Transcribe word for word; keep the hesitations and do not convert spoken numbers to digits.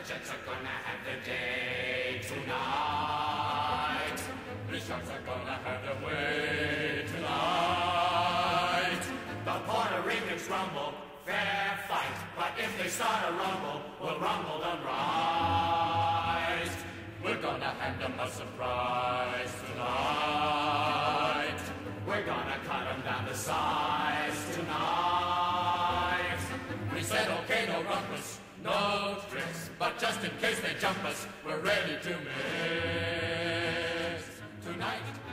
Jets are gonna have their day tonight. The Sharks are gonna have their way tonight. The Puerto Ricans rumble, fair fight. But if they start a rumble, we'll rumble them right. We're gonna hand them a surprise tonight. We're gonna cut them down to size tonight. We said okay, no rumpus, no tricks, but just in case they jump us, we're ready to miss tonight.